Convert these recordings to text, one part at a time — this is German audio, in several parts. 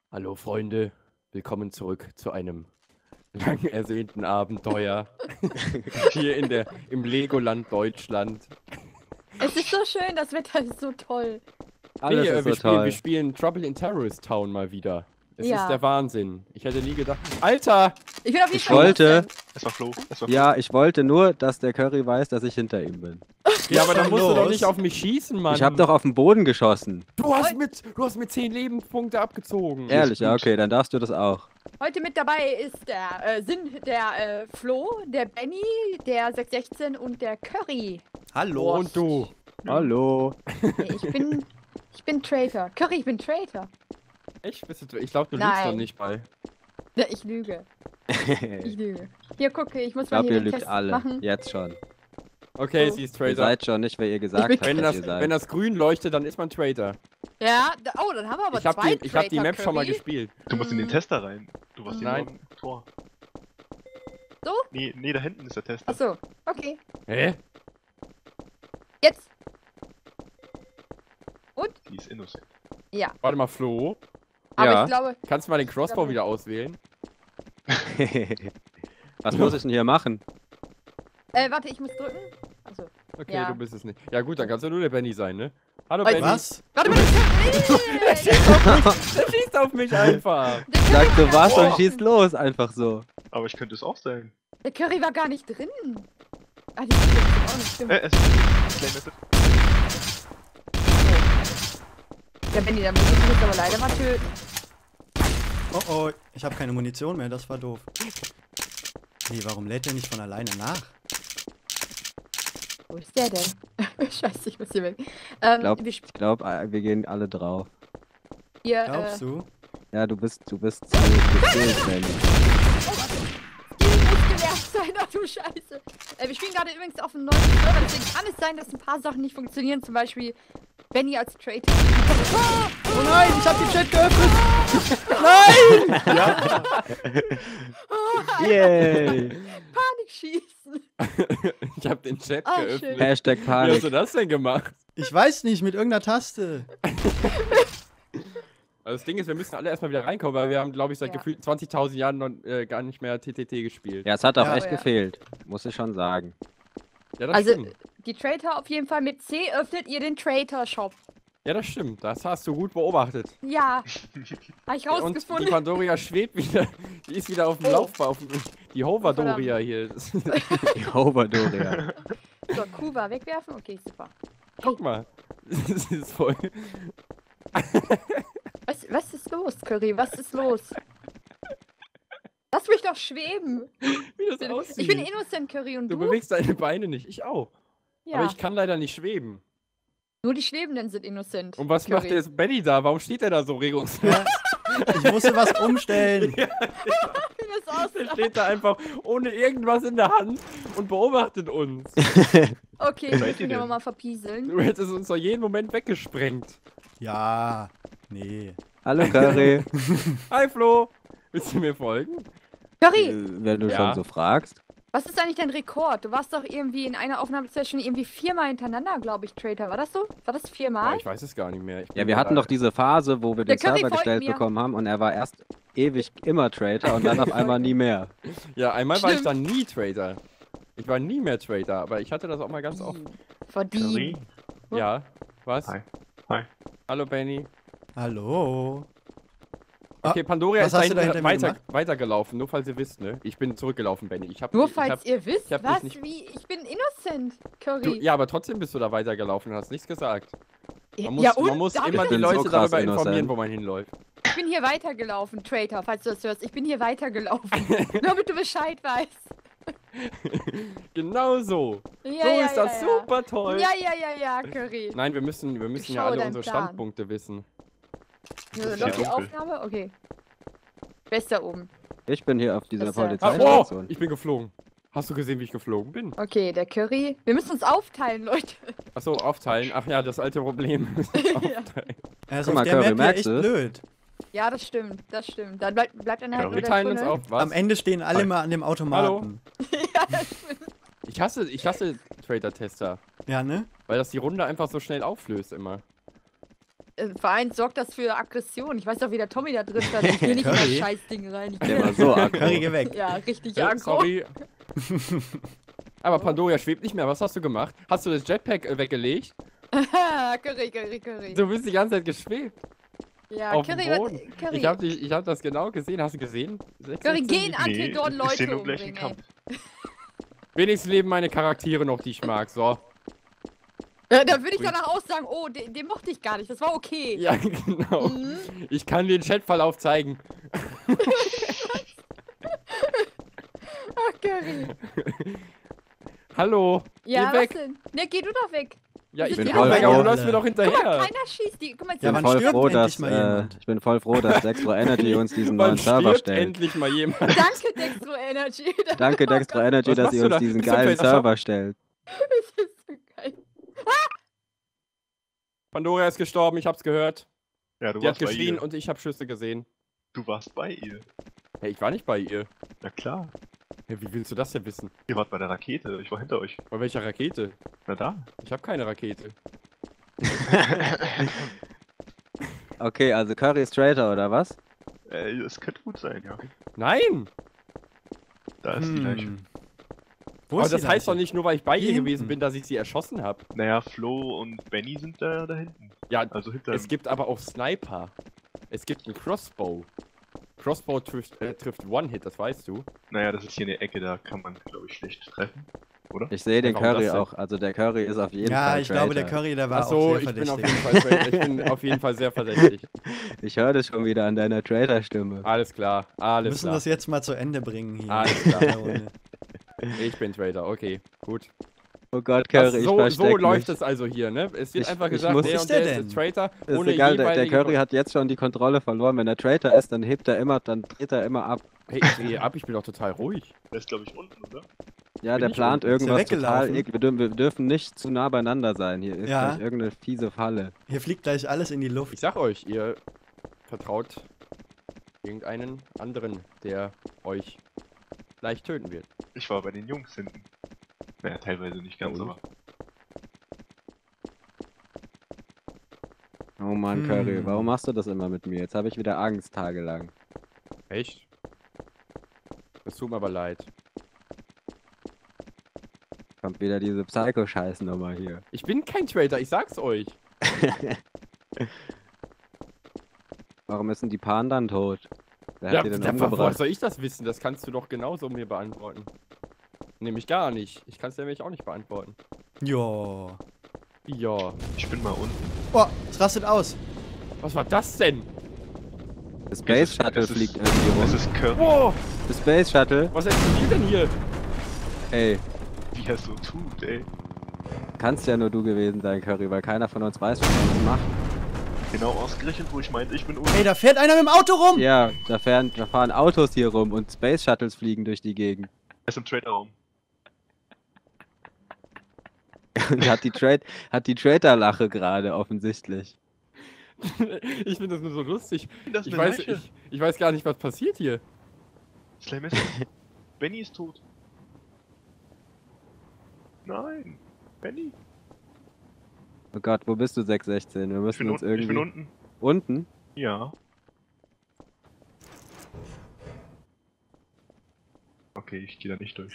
Hallo Freunde, willkommen zurück zu einem lang ersehnten Abenteuer hier im Legoland Deutschland. Es ist so schön, das Wetter ist so toll. Alles ist so wir toll. spielen Trouble in Terrorist Town mal wieder. Es Ja. ist der Wahnsinn. Ich hätte nie gedacht. Alter! Ich bin auf jeden Ich Fall wollte, innocent. Es war Flo. ja, ich wollte nur, dass der Curry weiß, dass ich hinter ihm bin. Ja, aber dann musst du doch los? nicht auf mich schießen, Mann. Ich habe doch auf den Boden geschossen. Du hast mir 10 Lebenspunkte abgezogen. Ehrlich, ja, okay, dann darfst du das auch. Heute mit dabei ist der Flo, der Benny, der 616 und der Curry. Hallo. Und du. Hallo. Nee, ich bin Traitor. Curry, ich bin Traitor. Echt? Ich glaube, du lügst Nein. doch nicht bei. Ja, ich lüge. Ich lüge. Hier, gucke, ich muss Ich mal glaube, hier ihr den lügt Test alle. machen. Jetzt schon. Okay, Oh. sie ist Ihr Traitor. seid schon nicht, wer ihr gesagt bin- habt, Wenn dass das, ihr seid. wenn das grün leuchtet, dann ist man Traitor. Ja, oh, dann haben wir aber Ich habe zwei die, ich hab die Traitor, Map schon mal Curry. gespielt. Du musst in den Tester rein. Du warst Nein. hier im Tor. So? Nee, da hinten ist der Tester. Achso, okay. Hä? Jetzt. Die ist innocent. Ja, Warte mal, Flo. aber Ja. ich glaube, Kannst du mal den Crossbow Ja. wieder auswählen? Was muss ich denn hier machen? warte, ich muss drücken. Achso. Okay, Ja. du bist es nicht. Ja gut, dann kannst du nur der Benny sein, ne? Hallo Was? Benny. Was? Warte mal, der Der schießt auf mich einfach. Sag du was Oh. und schießt los, einfach so. Aber ich könnte es auch sein. Der Curry war gar nicht drin. Ah, die stimmt auch nicht. Stimmt. Es ist Method. Ja, Benny, dann muss ich mich jetzt aber leider mal töten. Oh oh, ich habe keine Munition mehr, das war doof. Nee, warum lädt der nicht von alleine nach? Wo ist der denn? Scheiße, ich muss hier weg. Ich glaube, wir gehen alle drauf. Ihr, Glaubst du? Ja, du bist zu gezählt, Benny. Skill muss genervt sein, ach du Scheiße. Wir spielen gerade übrigens auf einem neuen Server, deswegen kann es sein, dass ein paar Sachen nicht funktionieren. Zum Beispiel Benny als Traitor. Oh nein, ich habe den Chat geöffnet! Yay! Panik schießen. Ich hab den Chat Oh, geöffnet. schön. Hashtag Wie hast Panik. du das denn gemacht? Ich weiß nicht, mit irgendeiner Taste. Also das Ding ist, wir müssen alle erstmal wieder reinkommen, weil wir haben, glaube ich, seit Ja. gefühlt 20.000 Jahren noch, gar nicht mehr TTT gespielt. Ja, es hat auch Ja. echt Ja. gefehlt. Muss ich schon sagen. Ja, das Also, stimmt. die Traitor auf jeden Fall mit C öffnet ihr den Traitor-Shop. Ja, das stimmt. Das hast du gut beobachtet. Ja. Habe ich Und die rausgefunden. Pandoria schwebt wieder. Die ist wieder auf dem Oh. Laufbahn. Die Hoverdoria hier. Die Hoverdoria. So, Kuba wegwerfen? Okay, super. Guck mal. Das ist voll. Was ist los, Curry? Was ist los? Lass mich doch schweben. Wie das aussieht. Ich bin innocent, Curry, und Du du? bewegst deine Beine nicht. Ich auch. Ja. Aber ich kann leider nicht schweben. Nur die Schwebenden sind innocent. Und was macht Curry. jetzt Benny da? Warum steht er da so regungslos? Ich musste was umstellen. Wie das aussieht. Der steht da einfach ohne irgendwas in der Hand und beobachtet uns. Okay, ich Seid muss ihr mich denn? aber mal verpieseln. Du hättest uns doch jeden Moment weggesprengt. Ja, nee. Hallo Curry. Hi Flo. Willst du mir folgen? Curry, Wenn du Ja. schon so fragst. was ist eigentlich dein Rekord? Du warst doch irgendwie in einer Aufnahmesession irgendwie 4-mal hintereinander, glaube ich, Traitor. War das so? War das Boah, 4-mal? ich weiß es gar nicht mehr. Ich Ja, bin wir hatten da- doch diese Phase, wo wir Der den Curry Server folgt gestellt mir. bekommen haben und er war erst ewig immer Traitor und dann auf einmal nie mehr. Ja, einmal war ich Stimmt. dann nie Trader. Ich war nie mehr Trader, aber ich hatte das auch mal ganz oft. Verdient. Ja, was? Hi. Hi. Hallo Benny. Hallo. Ah, Okay, Pandoria was ist hast da du da hinten hinter mir weitergelaufen, nur falls ihr wisst, ne? Ich bin zurückgelaufen, Benny. Ich hab, Nur ich falls hab, ihr wisst, ich hab dich was? nicht- Wie? Ich bin innocent, du, Curry. ja, aber trotzdem bist du da weitergelaufen und hast nichts gesagt. Man muss, ja, und? man muss Da hab immer ich die bin so Leute krass darüber informieren, innocent. wo man hinläuft. Ich bin hier weitergelaufen, Traitor, falls du das hörst. Ich bin hier weitergelaufen. Nur damit du Bescheid weißt. Genau so. Ja, So ja, ist das ja, super toll. Ja, ja, ja, ja, Curry. Nein, wir müssen ja schaue alle deinen unsere Plan. Standpunkte wissen. Läuft ja die dunkel. Aufnahme? Okay. Wer ist da oben? Ich bin hier auf dieser Das ist ja- Ah, oh, Polizeistation. ich bin geflogen. Hast du gesehen, wie ich geflogen bin? Okay, der Curry. Wir müssen uns aufteilen, Leute. Achso, aufteilen. Ach ja, das alte Problem. Ja. Er ist Guck auf mal, der Curry, Map hier merkst echt du es? blöd. Ja, das stimmt, das stimmt. Dann bleibt dann halt Ja, nur Wir der teilen uns Tunnel. auf. Was? Am Ende stehen alle Hi. mal an dem Automaten. Ja, das stimmt. Ich hasse Trader-Tester. Ja, ne? Weil das die Runde einfach so schnell auflöst immer. Verein sorgt das für Aggression. Ich weiß doch, wie der Tommy da drin stand. Ich geh nicht in das Curry? Scheißding rein. Ich Der war so aggro. Curry, geh weg. ja, richtig Ja, aggro. sorry. Aber Pandora schwebt nicht mehr. Was hast du gemacht? Hast du das Jetpack weggelegt? Curry. Du bist die ganze Zeit geschwebt. Ja, auf dem Curry, Boden. Curry. Ich hab das genau gesehen. Hast du gesehen? Curry, geh in Nee, Antedon ich seh Leute nur gleich den umbringen, Kampf. Wenigstens leben meine Charaktere noch, die ich mag. So. ey. Da würde ich danach auch sagen, oh, den mochte ich gar nicht. Das war okay. Ja, genau. Mhm. Ich kann den Chatverlauf zeigen. Ach, Curry. Hallo. Ja, Geh was weg. denn? Ne, geh du doch weg. Ja, ich bin bin voll weg, aber du froh. läufst mir doch Guck mal, hinterher. keiner schießt die. Guck mal, Ja, Ich bin wann voll stirbt froh, endlich dass mal jemand? ich bin voll froh, dass Dextro Energy uns diesen Wann neuen Server stirbt stellt. endlich mal jemand? Danke, Dextro Energy. Danke Dextro Energy, Was dass machst ihr du uns da? diesen Bist du geilen vielleicht- Achso. Server stellt. Das ist so geil. Pandora ist gestorben, ich hab's gehört. Ja, du Die hat warst bei geschrien ihr. und ich hab Schüsse gesehen. Du warst bei ihr. Hey, ich war nicht bei ihr. Na klar. Hey, wie willst du das denn wissen? Ihr wart bei der Rakete. Ich war hinter euch. Bei welcher Rakete? Na da. Ich hab keine Rakete. Okay, also Curry ist Traitor, oder was? Es könnte gut sein, ja. Nein! Da ist die Leiche. Wo Aber ist das die heißt doch Leiche? nicht nur, weil ich bei ihr Hier gewesen hinten. bin, dass ich sie erschossen habe. Naja, Flo und Benny sind da hinten. Ja, Also hinter es gibt aber auch Sniper. Es gibt einen Crossbow. Crossbow trifft One-Hit, das weißt du. Naja, das ist hier eine Ecke, da kann man, glaube ich, schlecht treffen. Oder? Ich sehe den Warum Curry das denn? auch. Also der Curry ist auf jeden Ja, Fall ich glaube, der Traitor. Curry, der war Achso, auch sehr ich bin auf verdächtig. jeden Fall ich bin auf jeden Fall sehr verdächtig. Ich höre das schon wieder an deiner Traitor-Stimme. Alles klar, Wir alles müssen klar. das jetzt mal zu Ende bringen hier. Alles klar. in der Runde. Ich bin Trader, okay, gut. Oh Gott, Das, Curry, ich so versteck läuft mich. es also hier, ne? Es wird Ich- einfach ich gesagt, muss- der Was und ist der der denn? ist Traitor, Ist ohne egal, der jeweilige... Curry hat jetzt schon die Kontrolle verloren. Wenn er Traitor ist, dann hebt er immer, dann dreht er immer ab. Hey, ich drehe ab, ich bin doch total ruhig. Der ist, glaube ich, unten, oder? Ja, Bin der ich plant unten? Ist er irgendwas total weggelaufen? eklig. Wir dürfen nicht zu nah beieinander sein. Hier ist Ja. gleich irgendeine fiese Falle. Hier fliegt gleich alles in die Luft. Ich sag euch, ihr vertraut irgendeinen anderen, der euch leicht töten wird. Ich war bei den Jungs hinten. Naja, teilweise nicht ganz, Ja, und? aber. Oh Mann, Hm. Curry, warum machst du das immer mit mir? Jetzt habe ich wieder Angst tagelang. Echt? Das tut mir aber leid. Kommt wieder diese Psycho-Scheiß-Nummer hier. Ich bin kein Traitor, ich sag's euch. Warum ist denn die Pan dann tot? Wer hat Ja, die denn woher umgebracht? soll ich das wissen? Das kannst du doch genauso mir beantworten. Nämlich gar nicht. Ich kann es nämlich auch nicht beantworten. Jo. Ja. Ich bin mal unten. Oh, es rastet aus. Was war das denn? Das Space Shuttle Es ist- fliegt irgendwie Es rum. ist Curry, Wow, Das Space Shuttle? was explodiert denn hier? Ey, wie er so tut, ey. kannst ja nur du gewesen sein, Curry, weil keiner von uns weiß, was wir uns machen. Genau ausgerechnet, wo ich meinte, ich bin unten. Ey, da fährt einer mit dem Auto rum. Ja, da fahren Autos hier rum und Space Shuttles fliegen durch die Gegend. Er ist im Trader-Raum. Und hat die Traitor-Lache gerade offensichtlich. Ich finde das nur so lustig. Das ist Ich eine weiß, Leiche. ich weiß gar nicht, was passiert hier. Slam ist Benny ist tot. Nein. Benny. Oh Gott, wo bist du 616? Wir Ich müssen bin uns unten. irgendwie... Ich bin unten. Unten? Ja. Okay, ich gehe da nicht durch.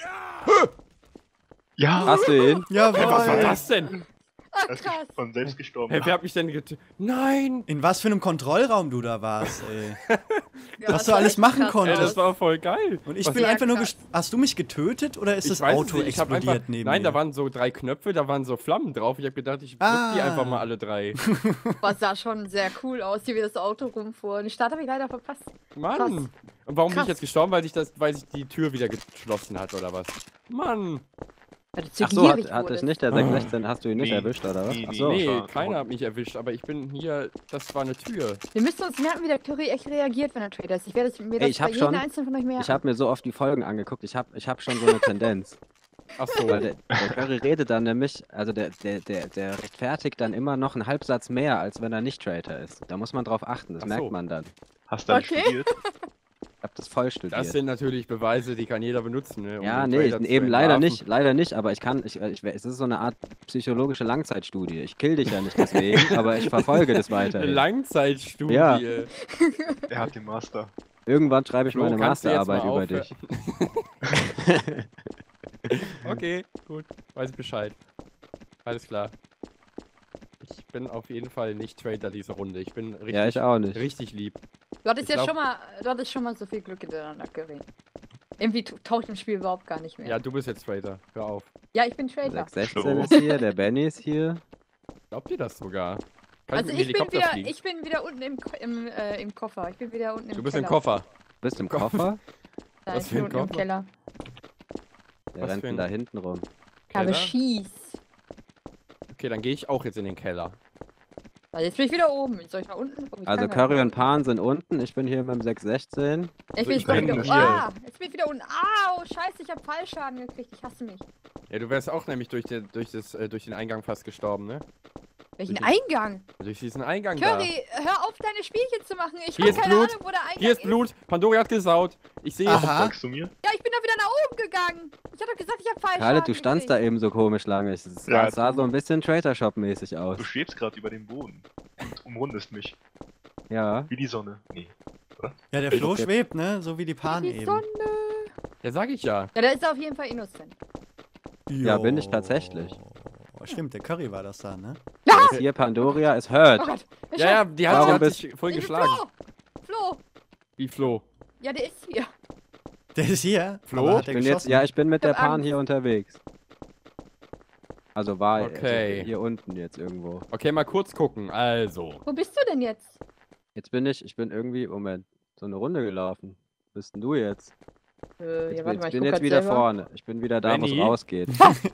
Ja! Hast du ihn? Jawohl. Hey, was war das denn? Ah, Er ist krass. von selbst gestorben. Hey, wer hat mich denn getötet? Nein! In was für einem Kontrollraum du da warst, ey. Ja, Was das du sah alles echt machen krass konntest. Ey, aus. das war voll geil. Und ich Was- bin Sehr einfach nur krass. Hast du mich getötet oder ist Ich das weiß es Auto nicht, ich hab explodiert einfach, neben Nein, mir? da waren so 3 Knöpfe, da waren so Flammen drauf. Ich habe gedacht, ich drück die Ah. einfach mal alle 3. Das sah schon sehr cool aus, hier wie das Auto rumfuhr. Den Start habe ich leider verpasst. Mann! Krass. Und warum bin Krass. ich jetzt gestorben? Weil sich die Tür wieder geschlossen hat, oder was? Mann! Weil du Ach zu so, gierig hat dich wurdest. nicht der 616, hast du ihn nicht Nee. erwischt, oder was? Nee, Ach nee. so. Nee, war- keiner hat mich erwischt, aber ich bin hier, das war eine Tür. Wir müssen uns merken, wie der Curry echt reagiert, wenn er Trader ist. Ich werde mir das ich bei hab jedem schon- einzelnen von euch merken. Ich habe mir so oft die Folgen angeguckt, ich hab schon so eine Tendenz. Ach so. Weil der Curry redet dann nämlich, also der rechtfertigt dann immer noch einen Halbsatz mehr, als wenn er nicht Traitor ist. Da muss man drauf achten, das Ach merkt so. man dann. Hast du dann Okay. studiert? hab das voll studiert. Das sind natürlich Beweise, die kann jeder benutzen, ne? Um Ja, den nee, Trader zu eben leider entlarven. nicht, aber es ist so eine Art psychologische Langzeitstudie. Ich kill dich ja nicht deswegen, aber ich verfolge das Eine weiterhin. Langzeitstudie. Ja. Er hat den Master. Irgendwann schreibe ich Flo, meine kannst du jetzt Masterarbeit mal über dich. Okay, gut. Weiß ich Bescheid. Alles klar. Ich bin auf jeden Fall nicht Trader diese Runde. Ich bin richtig, Ja, ich auch nicht. richtig lieb. Du hattest Ich ja glaub- schon mal so viel Glück hintereinander geredet. Irgendwie taucht im Spiel überhaupt gar nicht mehr. Ja, du bist jetzt Trader. Hör auf. Ja, ich bin Trader. 616 ist hier, der Benny ist hier. Glaubt ihr das sogar? Kann Also mit dem Helikopter fliegen? ich bin wieder unten im Koffer. Ich bin wieder unten im Du bist im Keller. Koffer. Bist im Koffer? Nein, Was ich für bin ein unten im Koffer? Keller. Der Was rennt für denn ein- da hinten rum. Ich habe Keller? Schieß. Okay, dann gehe ich auch jetzt in den Keller. Also jetzt bin ich wieder oben. Soll ich nach unten? Oh, ich Also kann gar Curry nicht. und Pan sind unten, ich bin hier beim 616. Ich bin ich jetzt doch bin wieder hier. unten. Ah, jetzt bin ich wieder unten. Ah, oh scheiße, ich habe Fallschaden gekriegt. Ich hasse mich. Ja, du wärst auch nämlich durch den Eingang fast gestorben, ne? Welchen Durch Eingang? Durch diesen Eingang Curry, hör auf deine Spielchen zu machen. Ich Hier habe ist keine Blut. Ahnung, wo der Eingang Hier ist Blut. Pandora hat gesaut. Ich sehe es. Aha. Sagst du mir? Ja, ich bin da wieder nach oben gegangen. Ich hab doch gesagt, ich habe Fallschaden Karle, du standst da eben so komisch lange. Es Ja, sah so ein bisschen Trader Shop-mäßig aus. Du schwebst gerade über dem Boden und umrundest mich. Ja. Wie die Sonne. Nee. Ja, der Flo schwebt, ne? So wie die Pan Die eben. Sonne. Ja, sag ich ja. Ja, der ist auf jeden Fall innocent. Ja, bin ich Jo. tatsächlich. Stimmt, der Curry war das da, ne? Wer ist hier Pandoria ist hurt. Oh Gott. Ja, ja, die Warum hat bist- sich voll Ich bin geschlagen. Flo. Wie Flo? Ja, der ist hier. Der ist hier. Flo? Aber hat er Ich bin mit Ich der hab Pan Angst. hier unterwegs. Also war Okay. also hier unten jetzt irgendwo. Okay, mal kurz gucken. Also. Wo bist du denn jetzt? Jetzt bin ich bin irgendwie, Moment, so eine Runde gelaufen. Bist denn du jetzt? Ja, Ich warte mal, bin ich guck jetzt grad wieder selber. vorne. Ich bin wieder da, wo es Benny? rausgeht.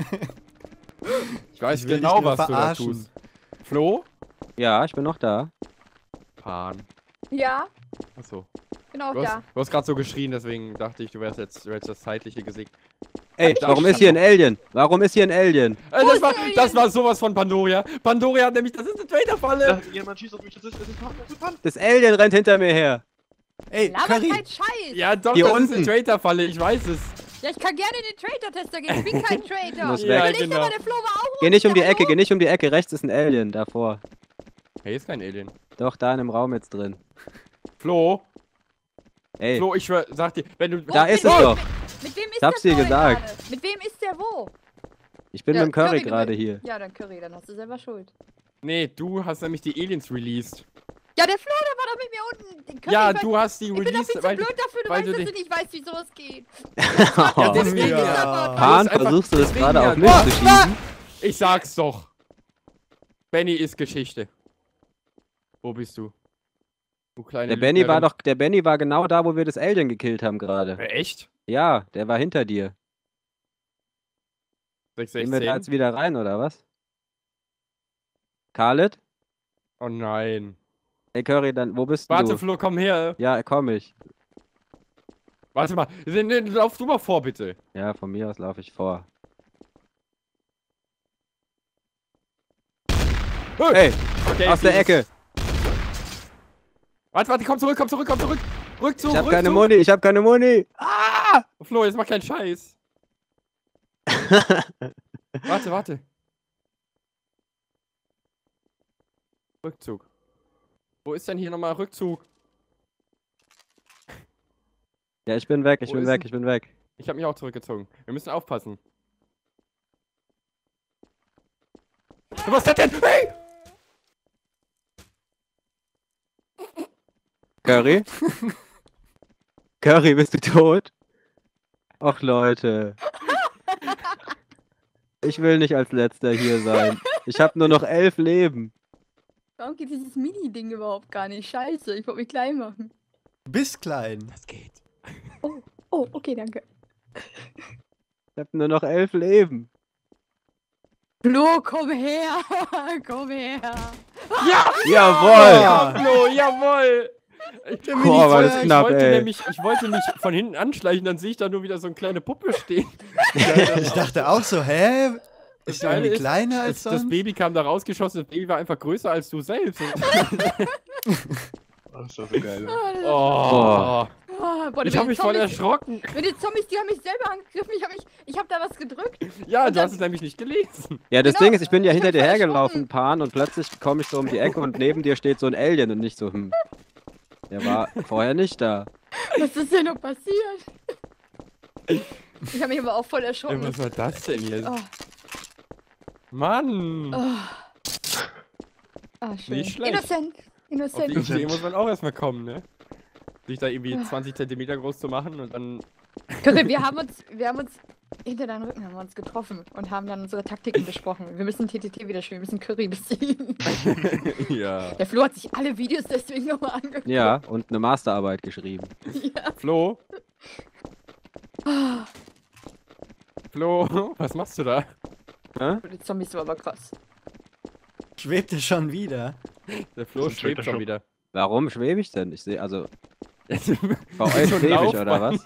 Ich weiß Ich will dich genau, nur was du da verarschen. tust. Flo? Ja, ich bin noch da. Pan. Ja, Achso. bin auch Du da. hast gerade so geschrien, deswegen dachte ich, du hättest das zeitliche Gesicht. Ey, da warum stand ist hier ein Alien? Warum ist hier ein Alien? Das war sowas von Pandoria. Pandoria hat nämlich, das ist eine Trader-Falle. Da, jemand schießt auf mich, das ist Pan, das ist Pan. Das Alien rennt hinter mir her. Ey, Laber Curry! kein Scheiß. Ja, doch, Hier das ist unten. eine Trader-Falle, ich weiß es. Ja, ich kann gerne in den Trader-Tester gehen. Ich bin kein Trader. Muss Will weg. ich, genau. aber der Flo war auch Geh nicht um die Hallo? Ecke, geh nicht um die Ecke. Rechts ist ein Alien davor. Hey, ist kein Alien. Doch, da in dem Raum jetzt drin. Flo, Ey, Flo, ich schwör, sag dir, wenn du... da ist mit, es doch. Mit wem ist Ich hab's der dir Flo gesagt. gerade? Mit wem ist der wo? Ich bin Ja, mit dem Curry Curry, du gerade bist- hier. Ja, dann Curry, dann hast du selber Schuld. Nee, du hast nämlich die Aliens released. Ja, der Flo, der war doch mit mir unten. Den Curry, Ja, weiß- du hast die Ich bin doch viel released, zu weil... blöd dafür, du weil weißt, du dass die- du nicht weißt, wie sowas geht. Ja, deswegen Ja. ist aber- Pan, einfach- versuchst du das deswegen gerade ja. auf mich zu schießen? Ich sag's doch. Benny ist Geschichte. Wo bist du? Du kleine Der Benny war Lügnerin. doch, der Benny war genau da, wo wir das Alien gekillt haben gerade. Echt? Ja, der war hinter dir. Gehen wir da 616? jetzt wieder rein, oder was? Khaled? Oh nein. Hey Curry, dann, wo bist Warte, du? Flo, komm her. Ja, komm ich. Warte mal. Lauf du mal vor, bitte. Ja, von mir aus laufe ich vor. Hey, Okay, aus der Ecke. Warte, komm zurück. Rückzug, Ich hab keine Rückzug. Muni, ich hab keine Muni. Flo, jetzt mach keinen Scheiß. Warte. Rückzug. Wo ist denn hier nochmal Rückzug? Ja, ich bin weg, Wo ist denn- ich bin weg. Ich habe mich auch zurückgezogen. Wir müssen aufpassen. Was ist das denn? Hey! Curry? Curry, bist du tot? Ach Leute. Ich will nicht als letzter hier sein. Ich habe nur noch 11 Leben. Warum geht dieses Mini-Ding überhaupt gar nicht? Scheiße, ich wollte mich klein machen. Du bist klein. Das geht. Oh, okay, danke. Ich habe nur noch 11 Leben. Flo, komm her! Komm her! Jawohl! Ja, Flo, jawohl! Boah, war das knapp, ey. Ich wollte mich von hinten anschleichen, dann sehe ich da nur wieder so eine kleine Puppe stehen. Ich dachte auch so, hä? Ist der Geile irgendwie ist, kleiner als Das sonst? Baby kam da rausgeschossen, das Baby war einfach größer als du selbst. Das ist doch so geil. Oh. Oh, Boah, Ich habe mich voll erschrocken. Mit den Zombies, die haben mich selber angegriffen. Ich hab da was gedrückt. Ja, Und du hast dann- es nämlich nicht gelesen. Ja, das Genau, Ding ist, ich bin ja ich hinter hab dir voll hergelaufen, erschrocken. Pan, und plötzlich komme ich so um die Ecke und neben dir steht so ein Alien und nicht so, Der war vorher nicht da. Was ist denn noch passiert? Ich habe mich aber auch voll erschrocken. Was war das denn jetzt? Oh, Mann! oh. Ah, schön. Nicht schlecht. Innocent. Auf die Innocent. Idee muss man auch erstmal kommen, ne? Sich da irgendwie 20 Zentimeter groß zu machen und dann. Curry, wir haben uns hinter deinem Rücken haben wir uns getroffen und haben dann unsere Taktiken besprochen. Wir müssen TTT wieder spielen, wir müssen Curry besiegen. Ja. Der Flo hat sich alle Videos deswegen nochmal angeguckt. Ja, und eine Masterarbeit geschrieben. Ja. Flo? Ah, Flo, was machst du da? Hä? die Zombies war aber krass. Schwebt er schon wieder? Der Flo Das ist ein schwebt schon Traitor-Shop. wieder. Warum schwebe ich denn? Ich sehe, also, bei Bei euch schwebe ich, oder was?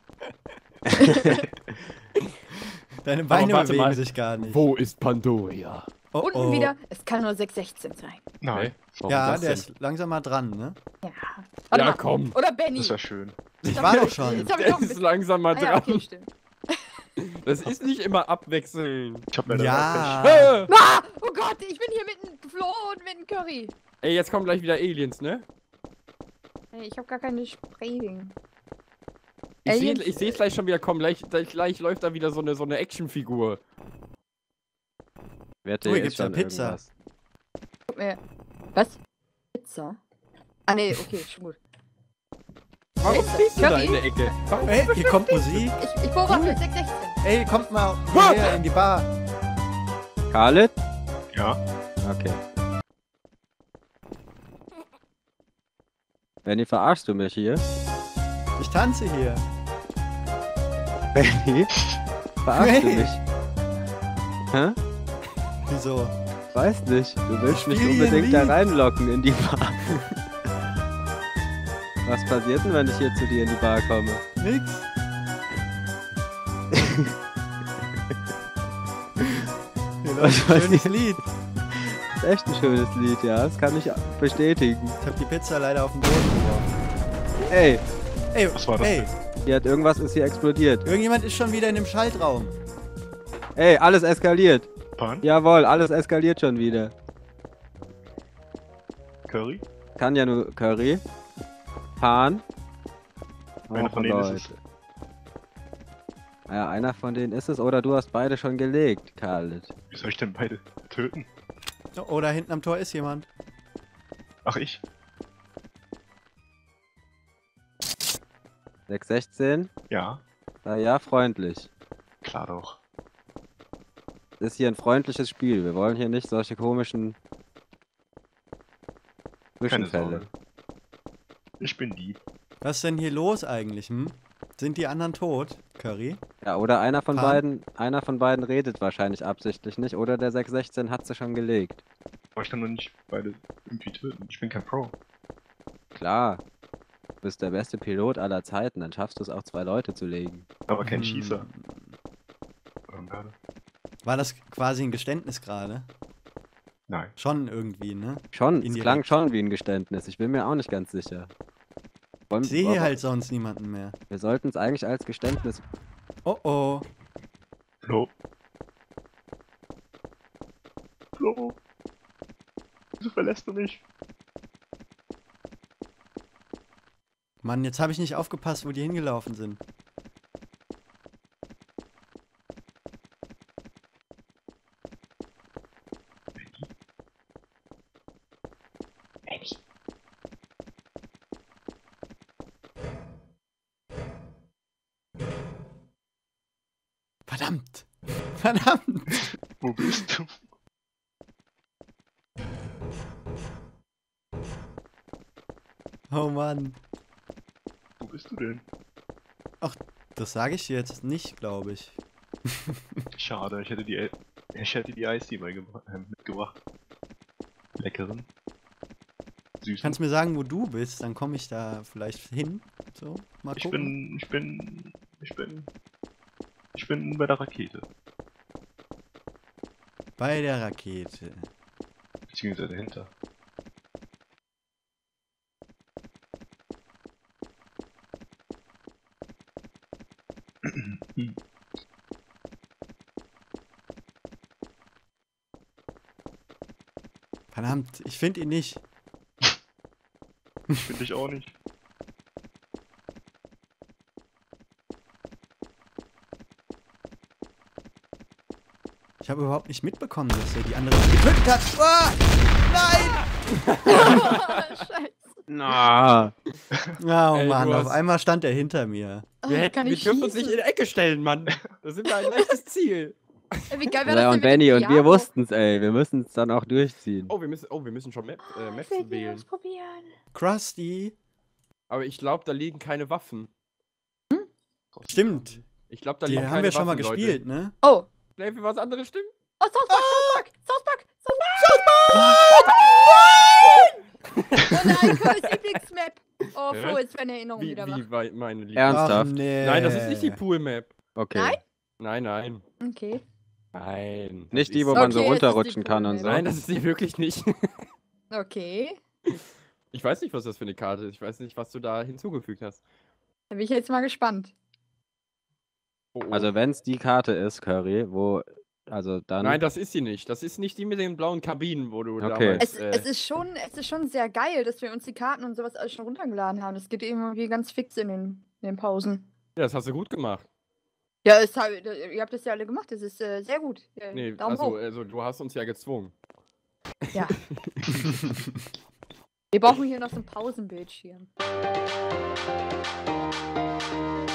Deine Beine warte bewegen mal. sich gar nicht. Wo ist Pandoria? Oh, Unten oh. wieder, es kann nur 616 sein. Nein, Warum Ja, das der denn? ist langsam mal dran, ne? Ja. Warte Ja, mal. komm. Oder Benny. das ist ja schön. Ich war doch schon. Jetzt hab ich Der noch ein ist bisschen. langsam mal Ah, ja, dran. okay, stimmt. Das ist nicht immer abwechselnd. Ich hab leider Ja. Ah, oh Gott, ich bin hier mit dem Flo und mit dem Curry. Ey, jetzt kommen gleich wieder Aliens, ne? Hey, ich habe gar keine Spray-Ding. Ich Aliens- sehe es gleich schon wieder kommen. Gleich läuft da wieder so eine Actionfigur. Wette, Oh, hier ist gibt's ja schon Pizza. irgendwas. Guck mir. Was? Pizza? Ah, nee, okay, schon gut. Warum Ist das stehst du da Curry? in der Ecke? Warum Ey, hier kommt Musik. Ich beobachte 616. Ey, kommt mal hierher in die Bar. Khaled? Ja, Okay. Benny, verarschst du mich hier? Ich tanze hier. Benny? Verarschst du Hey. mich? Hä? Wieso? Weiß nicht. Du willst mich spiel hier ein unbedingt da Lied. reinlocken in die Bar. Was passiert denn, wenn ich hier zu dir in die Bar komme? Nix. Hier läuft Was ein schönes passiert? Lied. Das ist echt ein schönes Lied, ja. Das kann ich bestätigen. Ich hab die Pizza leider auf den Boden geworfen. Ey, Ey, Was war das ey, irgendwas ist hier explodiert. irgendjemand ist schon wieder in dem Schaltraum. Ey, alles eskaliert. Pan, Jawohl, alles eskaliert schon wieder. Curry. Kann ja nur Curry. Pan. Einer von denen ist es. Ja, einer von denen ist es. Oder du hast beide schon gelegt, Khaled. Wie soll ich denn beide töten? Oh, da hinten am Tor ist jemand. Ach, ich? 616. Ja, Ja, freundlich. klar doch. Ist hier ein freundliches Spiel. Wir wollen hier nicht solche komischen Keine Zwischenfälle. Sorge. Ich bin Dieb. Was ist denn hier los eigentlich, hm? Sind die anderen tot, Curry? Ja, oder einer von Pan? beiden redet wahrscheinlich absichtlich nicht. Oder der 616 hat sie schon gelegt. Aber ich kann doch nicht beide irgendwie töten. Ich bin kein Pro. Klar. Du bist der beste Pilot aller Zeiten, dann schaffst du es auch 2 Leute zu legen. Aber kein Hm. Schießer. Gerade? War das quasi ein Geständnis gerade? Nein. Schon irgendwie, ne? Schon, es Indirekt. klang schon wie ein Geständnis. Ich bin mir auch nicht ganz sicher. Ich sehe hier halt sonst niemanden mehr. Wir sollten es eigentlich als Geständnis. Oh oh. Flo? Flo? Wieso verlässt du mich? Mann, jetzt habe ich nicht aufgepasst, wo die hingelaufen sind. Verdammt! Verdammt! Wo bist du? Oh Mann. Wo bist du denn? Das sage ich dir jetzt nicht, glaube ich. Schade, ich hätte die Eistee mal mitgebracht. Leckeren. Süßen. Kannst mir sagen, wo du bist, dann komme ich da vielleicht hin. So, mal gucken. Ich bin bei der Rakete. Bei der Rakete. Beziehungsweise dahinter. Verdammt, ich finde ihn nicht. Finde ich auch nicht. Ich habe überhaupt nicht mitbekommen, dass er die andere getötet hat. Ah! Scheiße. Na. Nein! Oh Ey, Mann, du auf hast- einmal stand er hinter mir. Wir Kann ich dürfen uns nicht schießen? in die Ecke stellen, Mann. Da sind wir ein leichtes Ziel. Ey, wie geil wäre das Ja, denn und mit dem Benny, und wir Piano? wussten's, ey. Wir müssen es dann auch durchziehen. Oh, wir müssen schon Maps Ich will wählen. ausprobieren. Krusty. Aber ich glaube, da liegen keine Waffen. Stimmt. Ich glaube, da Die liegen haben keine wir schon mal Waffen, gespielt, ne? Oh. Leute. Für was anderes stimmt? Oh, South Park, South Park, South Park, South Park! Oh nein, Cole's Lieblingsmap. Oh, Flo, Hä? jetzt eine Erinnerung wieder wach. Wie weit meine Liebe? Ernsthaft? Ach, nee. Nein, das ist nicht die Pool-Map. Okay. Nein? Nein, nein. Okay. Nein. das Nicht die, ist- wo man so Okay, jetzt ist die runterrutschen kann und so. Nein, das ist die wirklich nicht. Okay. Ich weiß nicht, was das für eine Karte ist. Ich weiß nicht, was du da hinzugefügt hast. Da bin ich jetzt mal gespannt. Oh, oh. Also wenn es die Karte ist, Curry, wo, also dann... Nein, das ist sie nicht. Das ist nicht die mit den blauen Kabinen, wo du Okay. damals... Es ist schon sehr geil, dass wir uns die Karten und sowas alles schon runtergeladen haben. Das geht irgendwie ganz fix in den Pausen. Ja, das hast du gut gemacht. Ja, ihr habt das ja alle gemacht. Das ist sehr gut. Nee, Daumen hoch. also du hast uns ja gezwungen. Ja. Wir brauchen hier noch so einen Pausenbildschirm.